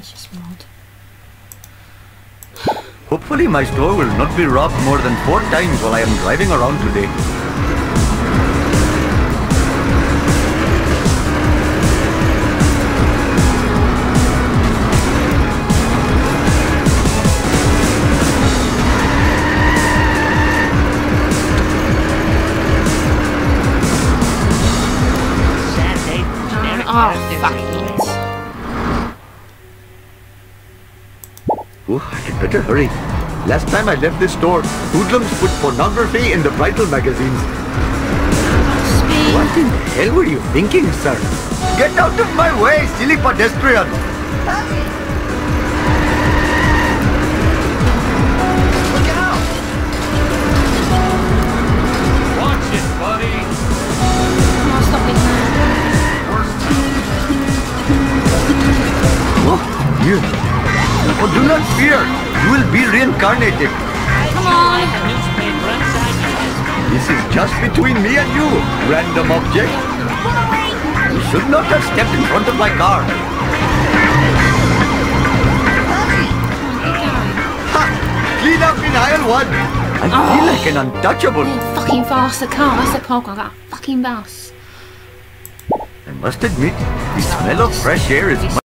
That's just odd. Hopefully my store will not be robbed more than 4 times while I am driving around today. Oh, fuck it. Oh, I had better hurry. Last time I left this store, hoodlums put pornography in the bridal magazines. Speed. What in the hell were you thinking, sir? Get out of my way, silly pedestrian! Look out! Watch it, buddy. Oh, stop being mad. Oh, you. Oh, do not fear. You will be reincarnated. Come on. This is just between me and you, random object. You should not have stepped in front of my car. Ha! Clean up in aisle 1. I feel like an untouchable. Yeah, fucking fast the car. That's the problem. I got a fucking bus. I must admit, the smell of fresh air is